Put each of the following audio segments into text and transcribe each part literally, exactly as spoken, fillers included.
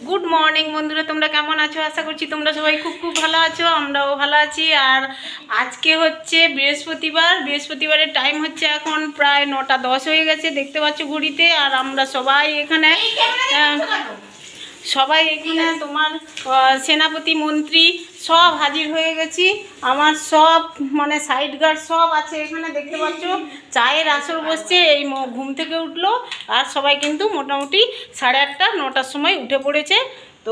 Good morning বন্ধুরা, তোমরা কেমন আছো? আশা করছি তোমরা সবাই খুব খুব ভালো আছো, আমরাও ভালো আছি। আর আজকে হচ্ছে বৃহস্পতিবার, বৃহস্পতিবারের টাইম হচ্ছে এখন প্রায় নটা দশ হয়ে গেছে, দেখতে পাচ্ছ ঘড়িতে। আর আমরা সবাই এখানে সবাই এখানে তোমার সেনাপতি মন্ত্রী সব হাজির হয়ে গেছি। আমার সব মানে সাইড গার্ড সব আছে এখানে, দেখতে পাচ্ছ। চায়ের আসর বসছে, এই ঘুম থেকে উঠলো। আর সবাই কিন্তু মোটামুটি সাড়ে আটটা নটার সময় উঠে পড়েছে। তো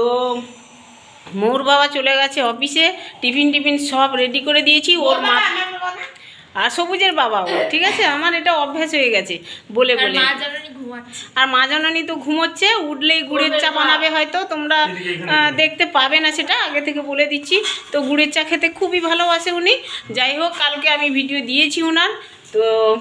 মোর বাবা চলে গেছে অফিসে, টিফিন টিফিন সব রেডি করে দিয়েছি ওর মা আর সবুজের বাবাও, ঠিক আছে। আমার এটা অভ্যাস হয়ে গেছে বলে বলে। আর মা জননী তো ঘুমোচ্ছে, উঠলেই গুড়ের চা বানাবে, হয়তো তোমরা দেখতে পাবে না, সেটা আগে থেকে বলে দিচ্ছি। তো গুড়ের চা খেতে খুবই ভালোবাসে উনি। যাই হোক, কালকে আমি ভিডিও দিয়েছি ওনার। তো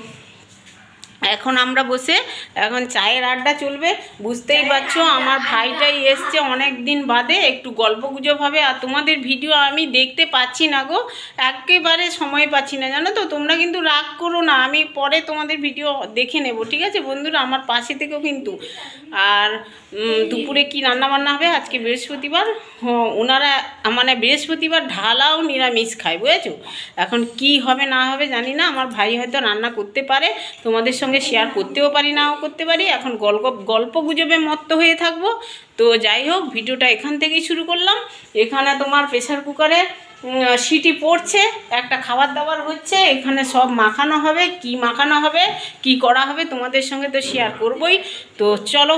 এখন আমরা বসে এখন চায়ের আড্ডা চলবে। বুঝতেই পারছো আমার ভাইটাই এসছে অনেক দিন বাদে, একটু গল্প গুজব হবে। আর তোমাদের ভিডিও আমি দেখতে পাচ্ছি না গো, একেবারে সময় পাচ্ছি না, জানো তো। তোমরা কিন্তু রাগ করো না, আমি পরে তোমাদের ভিডিও দেখে নেব, ঠিক আছে বন্ধুরা, আমার পাশে থেকেও কিন্তু। আর দুপুরে কি রান্না বান্না হবে আজকে বৃহস্পতিবার, ওনারা মানে বৃহস্পতিবার ঢালাও নিরামিষ খায়, বুঝেছো। এখন কি হবে না হবে জানি না, আমার ভাই হয়তো রান্না করতে পারে, তোমাদের সঙ্গে শেয়ার করতেও পারি নাও করতে পারি। এখন গল্প গল্প গুজবে মত্ত হয়ে থাকবো। তো যাই হোক, ভিডিওটা এখান থেকেই শুরু করলাম। এখানে তোমার প্রেসার কুকারে সিটি পড়ছে, একটা খাবার দাবার হচ্ছে, এখানে সব মাখানো হবে। কি মাখানো হবে, কি করা হবে তোমাদের সঙ্গে তো শেয়ার করবই। তো চলো।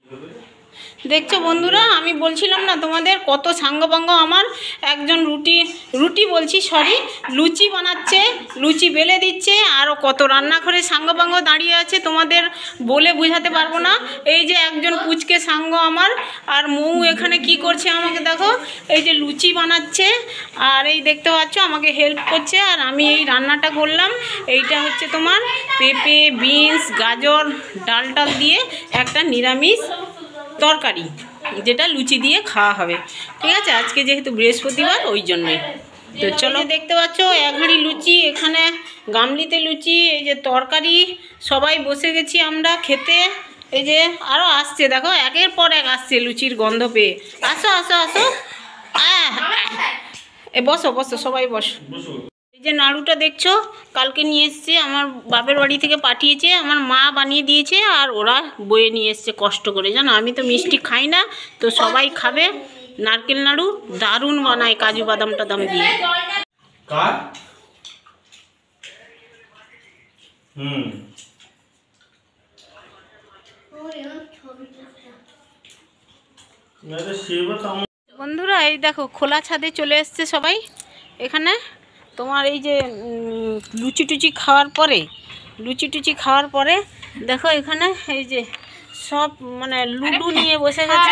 দেখছো বন্ধুরা, আমি বলছিলাম না তোমাদের কত সাঙ্গপাঙ্গ। আমার একজন রুটি রুটি বলছি সরি লুচি বানাচ্ছে, লুচি বেলে দিচ্ছে। আরও কত রান্নাঘরে সাঙ্গপাঙ্গ দাঁড়িয়ে আছে, তোমাদের বলে বোঝাতে পারবো না। এই যে একজন পুচকে সাঙ্গ আমার, আর মৌ এখানে কি করছে আমাকে দেখো, এই যে লুচি বানাচ্ছে। আর এই দেখতে পাচ্ছ আমাকে হেল্প করছে। আর আমি এই রান্নাটা করলাম। এইটা হচ্ছে তোমার পেঁপে, বিনস, গাজর, ডাল টাল দিয়ে একটা নিরামিষ তরকারি, যেটা লুচি দিয়ে খাওয়া হবে, ঠিক আছে। আজকে যেহেতু বৃহস্পতিবার ওই জন্যই। তো চলো, দেখতে পাচ্ছ এক হাঁড়ি লুচি, এখানে গামলিতে লুচি, এই যে তরকারি, সবাই বসে গেছি আমরা খেতে। এই যে আরও আসছে, দেখো একের পর এক আসছে লুচির গন্ধ পেয়ে। আসো আসো আসো, এ বসো বসো, সবাই বসো। এই যে নাড়ুটা দেখছো, কালকে নিয়ে এসছে, আমার বাপের বাড়ি থেকে পাঠিয়েছে, আমার মা বানিয়ে দিয়েছে। আর ওরা বয়ে নিয়ে এসছে কষ্ট করে, জানো। আমি তো মিষ্টি খাই না, তো সবাই খাবে। নারকেল নাড়ু দারুণ বানায়, কাজু বাদাম টাদাম দিয়ে। বন্ধুরা এই দেখো, খোলা ছাদে চলে এসছে সবাই। এখানে তোমার এই যে লুচি টুচি খাওয়ার পরে লুচি টুচি খাওয়ার পরে দেখো এখানে এই যে সব মানে লুডু নিয়ে বসে গেছে।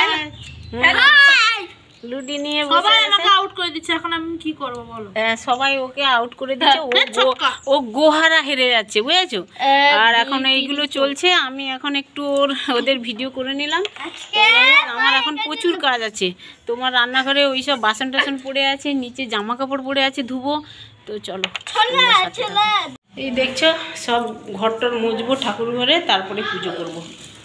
লুডি নিয়ে বসে গেছে, আউট করে দিচ্ছে। এখন আমি কি করব বলো? সবাই ওকে আউট করে দিচ্ছে, ও ও গোহারা হেরে যাচ্ছে, বুঝেছো। আর এখন এইগুলো চলছে, আমি এখন একটু ওর ওদের ভিডিও করে নিলাম। আমার এখন প্রচুর কাজ আছে, তোমার রান্নাঘরে ওই সব বাসন টাসন পড়ে আছে, নিচে জামা কাপড় পড়ে আছে ধুবো। তো চলো, এই দেখছো সব ঘরটর মুছবো ঠাকুর ঘরে, তারপরে পুজো করব।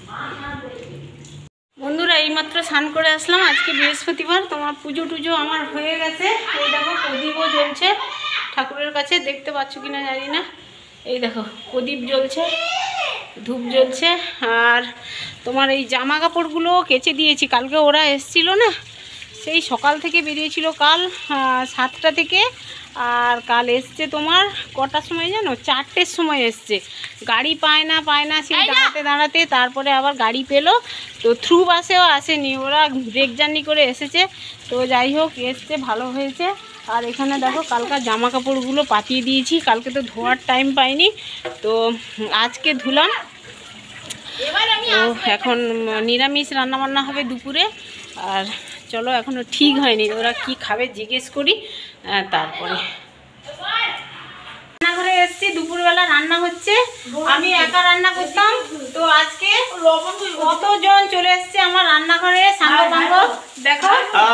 বন্ধুরা এইমাত্র স্নান করে আসলাম, আজকে বৃহস্পতিবার। তোমার পুজো টুজো আমার হয়ে গেছে। এই দেখো প্রদীপও জ্বলছে ঠাকুরের কাছে, দেখতে পাচ্ছ কিনা জানি না। এই দেখো প্রদীপ জ্বলছে, ধূপ জ্বলছে। আর তোমার এই জামা কাপড়গুলো কেচে দিয়েছি, কালকে ওরা এসছিল না, সেই সকাল থেকে বেরিয়েছিল, কাল সাতটা থেকে। আর কাল এসছে তোমার কটার সময় জানো, চারটের সময় এসছে। গাড়ি পায় না পায় না সেই দাঁড়াতে দাঁড়াতে, তারপরে আবার গাড়ি পেলো। তো থ্রু বাসেও আসেনি, ওরা ব্রেক জার্নি করে এসেছে। তো যাই হোক এসছে, ভালো হয়েছে। আর এখানে দেখো কালকার জামা কাপড়গুলো পাতিয়ে দিয়েছি, কালকে তো ধোয়ার টাইম পাইনি, তো আজকে ধুলাম। তো এখন নিরামিষ রান্নাবান্না হবে দুপুরে। আর চলো, এখনও ঠিক হয়নি ওরা কি খাবে জিজ্ঞেস করি, তারপরে। রান্নাঘরে এসছি, দুপুরবেলা রান্না হচ্ছে, আমি একা রান্না করতাম। তো আজকে কতজন চলে এসছে আমার রান্নাঘরে, সাঙ্গ পাঙ্গ দেখো।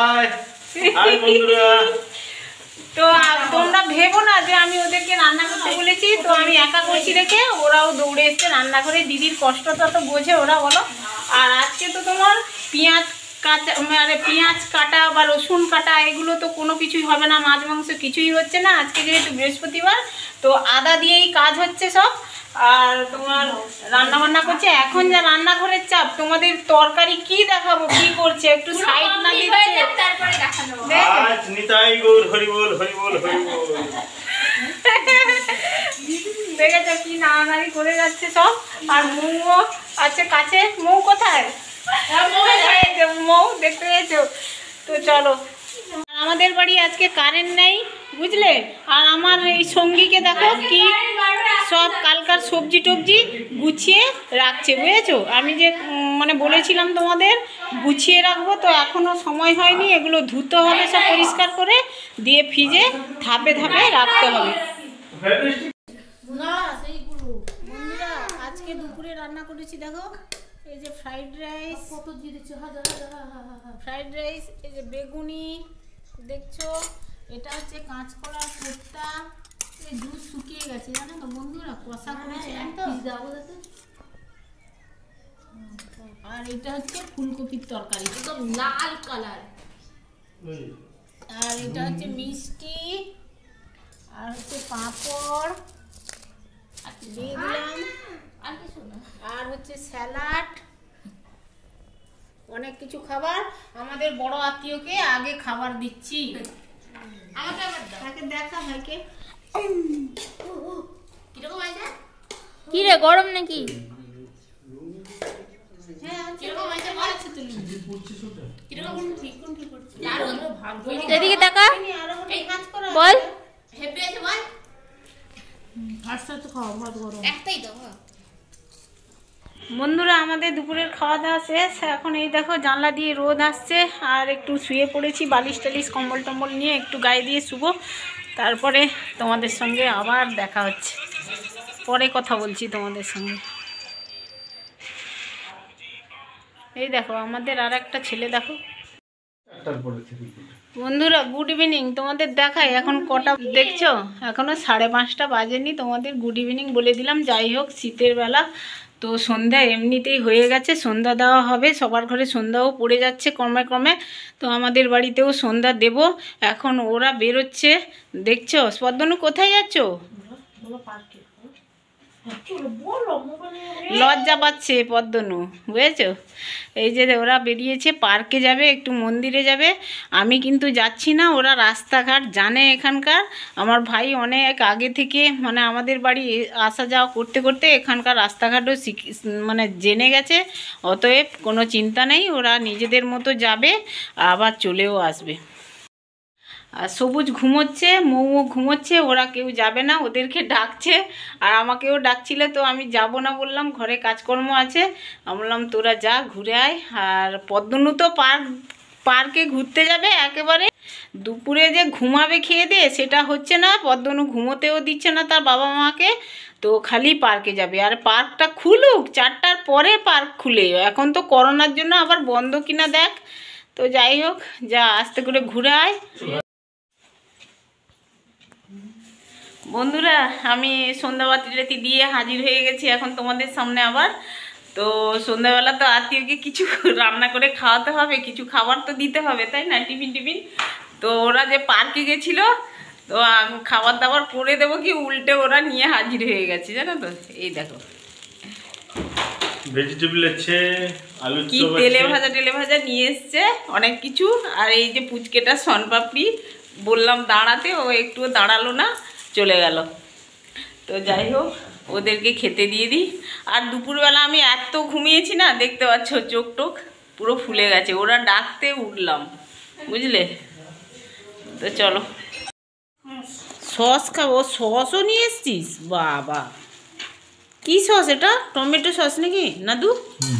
তো তোমরা ভেবো না যে আমি ওদেরকে রান্না করতে বলেছি, তো আমি একা করছি দেখে ওরাও দৌড়ে এসছে রান্নাঘরে। দিদির কষ্টটা তো বোঝে ওরা, বলো। আর আজকে তো তোমার পেঁয়াজ কাঁচা মানে পেঁয়াজ কাটা বা রসুন কাটা এগুলো তো কোনো কিছুই হবে না, মাছ মাংস কিছুই হচ্ছে না। আজকে যেহেতু বৃহস্পতিবার তো আদা দিয়েই কাজ হচ্ছে সব। আর তোমার রান্না বান্না করছে এখন, যা রান্নাঘরের চাপ। তোমাদের তরকারি কি দেখাবো, কি করছে একটু সাইড না দিচ্ছে, তারপরে দেখাবো। আজ নিতাই গৌর হরি বল হরি বল হরি বল। দেখেছো কি নাড়ানাড়ি করে যাচ্ছে সব। আর মৌ আছে কাছে। মৌ কোথায়? মৌ দেখতে পেয়েছো তো? চলো, আমাদের বাড়ি আজকে কারেন্ট নেই বুঝলে। আর আমার এই সঙ্গীকে দেখো কি সব কালকার সবজি টবজি গুছিয়ে রাখছে বুঝেছো। আমি যে মানে বলেছিলাম তোমাদের গুছিয়ে রাখবো, তো এখনো সময় হয়নি। এগুলো ধুতে হবে সব পরিষ্কার করে, দিয়ে ফ্রিজে ধাপে ধাপে রাখতে হবে। বন্ধুরা আজকে দুপুরে রান্না করেছি দেখো, এই যে ফ্রাইড রাইস, কত দিয়েছো ফ্রাইড রাইস, এই যে বেগুনি দেখছো, এটা হচ্ছে কাঁচকলার কোপ্তা। এই দুধ শুকিয়ে গেছে জানো তো বন্ধুরা, কষা করেছিলাম তো। আর এটা হচ্ছে ফুলকপির তরকারি, একদম লাল কালার। আর এটা হচ্ছে মিষ্টি, আর হচ্ছে পাঁপড় দিয়ে দিলাম, আর হচ্ছে স্যালাড, অনেক কিছু খাবার। আমাদের বড় আত্মীয়কে আগে খাবার দিচ্ছি। দেখা ভাইকে কি রে গরম নাকি? এদিকে তাকা, বল। বন্ধুরা আমাদের দুপুরের খাওয়া দাওয়া শেষ। এখন এই দেখো জানলা দিয়ে রোদ আসছে, আর একটু শুয়ে পড়েছি বালিশ টালিশ কম্বল টম্বল নিয়ে, একটু গায়ে দিয়ে শুবো। তারপরে তোমাদের সঙ্গে আবার দেখা হচ্ছে, পরে কথা বলছি তোমাদের সঙ্গে। এই দেখো আমাদের আর একটা ছেলে দেখো। বন্ধুরা গুড ইভিনিং, তোমাদের দেখাই এখন কটা দেখছো, এখনো সাড়ে পাঁচটা বাজেনি। তোমাদের গুড ইভিনিং বলে দিলাম। যাই হোক শীতের বেলা তো সন্ধ্যা এমনিতেই হয়ে গেছে, সন্ধ্যা দেওয়া হবে। সবার ঘরে সন্ধ্যাও পড়ে যাচ্ছে ক্রমে ক্রমে, তো আমাদের বাড়িতেও সন্ধ্যা দেব। এখন ওরা বেরোচ্ছে দেখছো। স্পর্ধনু কোথায় যাচ্ছ? লজ্জা পাচ্ছে পদ্মনু বুঝেছো। এই যে ওরা বেরিয়েছে, পার্কে যাবে, একটু মন্দিরে যাবে। আমি কিন্তু যাচ্ছি না, ওরা রাস্তাঘাট জানে এখানকার। আমার ভাই অনেক আগে থেকে মানে আমাদের বাড়ি আসা যাওয়া করতে করতে এখানকার রাস্তাঘাটও শিখে মানে জেনে গেছে। অতএব কোনো চিন্তা নেই, ওরা নিজেদের মতো যাবে আবার চলেও আসবে। আর সবুজ ঘুমোচ্ছে, মৌও ঘুমোচ্ছে, ওরা কেউ যাবে না, ওদেরকে ডাকছে। আর আমাকেও ডাকছিল, তো আমি যাব না বললাম, ঘরে কাজকর্ম আছে। আমি বললাম তোরা যা ঘুরে আয়। আর পদ্মনু তো পার্ক পার্কে ঘুরতে যাবে একেবারে। দুপুরে যে ঘুমাবে খেয়ে দিয়ে সেটা হচ্ছে না, পদ্মনু ঘুমোতেও দিচ্ছে না তার বাবা মাকে, তো খালি পার্কে যাবে। আর পার্কটা খুলুক, চারটার পরে পার্ক খুলে, এখন তো করোনার জন্য আবার বন্ধ কিনা দেখ। তো যাই হোক, যা আস্তে করে ঘুরে আয়। বন্ধুরা আমি সন্ধ্যাবাতি টাতি দিয়ে হাজির হয়ে গেছি এখন তোমাদের সামনে আবার। তো সন্ধ্যাবেলা তো আত্মীয়কে কিছু রান্না করে খাওয়াতে হবে, কিছু খাবার তো দিতে হবে তাই না, টিফিন টিফিন। তো ওরা যে পার্কে গেছিল, তো খাবার দাবার করে দেবো কি উল্টে ওরা নিয়ে হাজির হয়ে গেছে জানো তো। এই দেখো ভেজিটেবল আছে, আলু কি তেলে ভাজা টেলে ভাজা নিয়ে এসছে অনেক কিছু। আর এই যে পুচকেটা শনপাপড়ি, বললাম দাঁড়াতে, ও একটুও দাঁড়ালো না, চলে গেল। তো যাই হোক ওদেরকে খেতে দিয়ে দিই। আর দুপুরবেলা আমি এত ঘুমিয়েছি না, দেখতে পাচ্ছ চোখ টোক পুরো ফুলে গেছে, ওরা ডাকতে উঠলাম বুঝলে। তো চলো সস খাবো। সসও নিয়ে এসছিস? বাবা কি সস এটা? টমেটো সস নাকি না দু?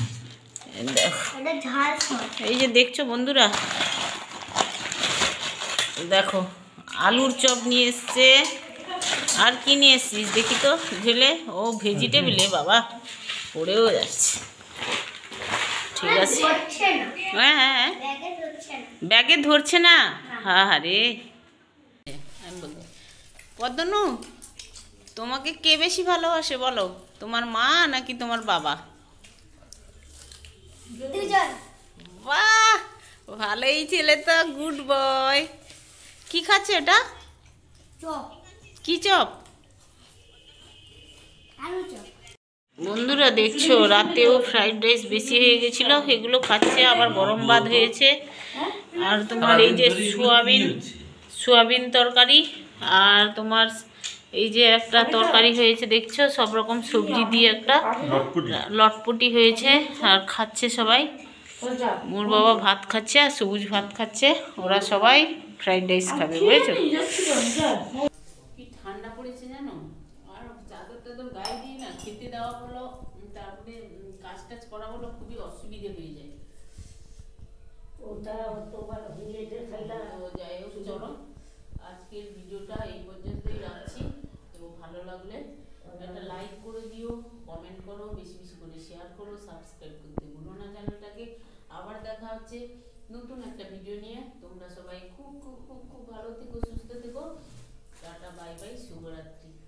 এই যে দেখছো বন্ধুরা, দেখো আলুর চপ নিয়ে এসছে। আর কি নিয়ে এসছিস দেখি তো ঝেলে? ও ভেজিটেবলে বাবা পড়েও যাচ্ছে। ঠিক আছে, হ্যাঁ হ্যাঁ হ্যাঁ ব্যাগে ধরছে না। হ্যাঁ হ্যাঁ রে আমি বলবো পদ্মনু, তোমাকে কে বেশি ভালোবাসে বলো, তোমার মা নাকি তোমার বাবা? বাহ ভালোই ছেলে তো, গুড বয়। কি খাচ্ছে এটা? চপ, কি চপ? আলু চপ। বন্ধুরা দেখছো, রাতেও ফ্রাইড রাইস বেশি হয়ে গেছিল, এগুলো খাচ্ছে। আবার গরম ভাত হয়েছে, আর তোমার এই যে সোয়াবিন সোয়াবিন তরকারি, আর তোমার এই যে একটা তরকারি হয়েছে দেখছো, সব রকম সবজি দিয়ে একটা লটপটি। লটপটি হয়েছে, আর খাচ্ছে সবাই। মোর বাবা ভাত খাচ্ছে আর সবুজ ভাত খাচ্ছে, ওরা সবাই ফ্রাইড রাইস খাবে, বুঝেছো? কি ঠান্ডা পড়েছে জানো, আর চাদর টাদর গায়ে দিই না, খেতে দেওয়া হলো, তারপরে কাজ টাজ করা হলো, খুবই অসুবিধে হয়ে যায়। তো যাই হোক, চলো আজকের ভিডিওটা এই পর্যন্তই রাখছি। তো ভালো লাগলে একটা লাইক করে দিও, কমেন্ট করো, বেশি বেশি করে শেয়ার করো, সাবস্ক্রাইব করতে ভুলো না চ্যানেলটাকে। আবার দেখা হচ্ছে নতুন একটা ভিডিও নিয়ে। তোমরা সবাই খুব খুব খুব খুব ভালো থেকো, সুস্থ থেকো। টাটা, বাই বাই, শুভরাত্রি।